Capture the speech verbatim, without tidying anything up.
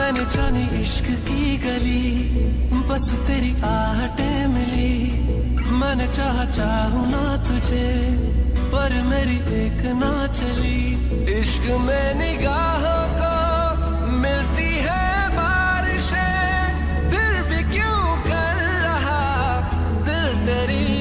मैंने जानी इश्क की गली, बस तेरी आहटें मिली। मैंने चाहा चाहूं ना तुझे, पर मेरी एक ना चली। इश्क में निगाहों को मिलती है बारिशें, फिर भी क्यों कर रहा दिल तेरी